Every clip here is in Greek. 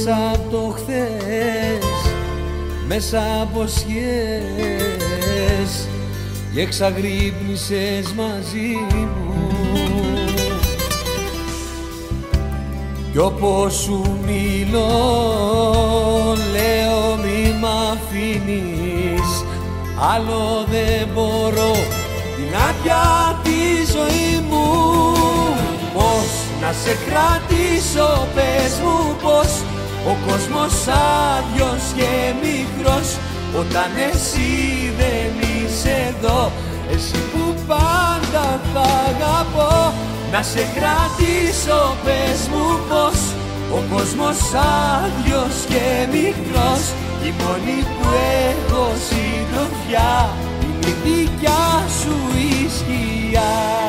μέσα από το χθες, μέσα από σκιές, και εξαγρύπνησες μαζί μου. Κι όπως σου μιλώ, λέω μη μ' αφήνεις, άλλο δεν μπορώ την άδεια τη ζωή μου. Πώς να σε κρατήσω, πες μου πώς, ο κόσμος άδειος και μικρός, όταν εσύ δεν είσαι εδώ, εσύ που πάντα θα αγαπώ. Να σε κρατήσω, πες μου πώς, ο κόσμος άδειος και μικρός, η μόνη που έχω συντροφιά είναι η δικιά σου η σκιά.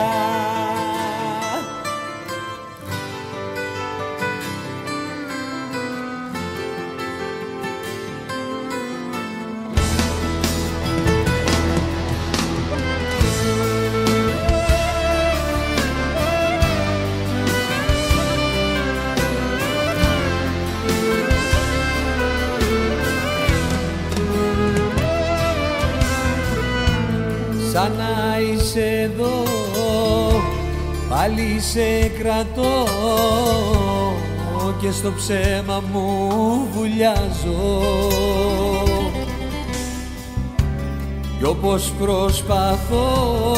Σαν να είσαι εδώ, πάλι σε κρατώ και στο ψέμα μου βουλιάζω. Κι όπως προσπαθώ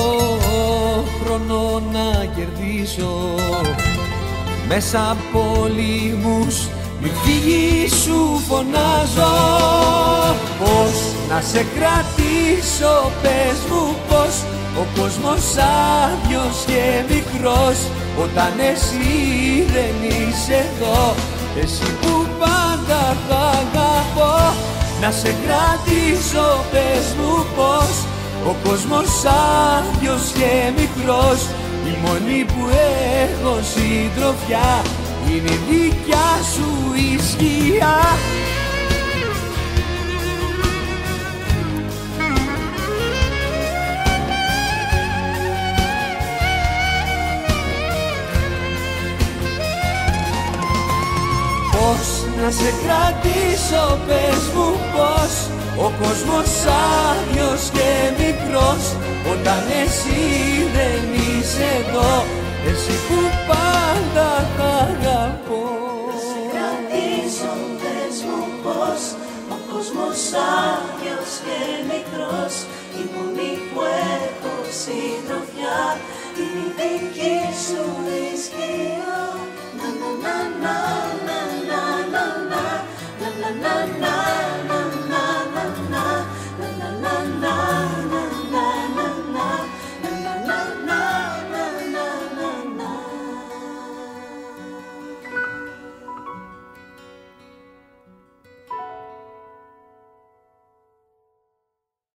χρόνο να κερδίσω, μέσα από λίμους μη φύγεις σου φωνάζω. Πώς να σε κρατήσω, πες μου πώς, ο κόσμος άδειος και μικρός, όταν εσύ δεν είσαι εδώ, εσύ που πάντα θα αγαπώ. Να σε κρατήσω, πες μου πώς, ο κόσμος άδειος και μικρός, η μόνη που έχω συντροφιά είναι η δικιά σου η σκιά. Πώς να σε κρατήσω, πες μου πώς, ο κόσμος άδειος και μικρός, όταν εσύ δεν είσαι εδώ, εσύ που πάντα θα αγαπώ. Να σε κρατήσω, πες μου πώς, ο κόσμος άδειος και μικρός, η μόνη που έχω συντροφιά είναι η δική σου.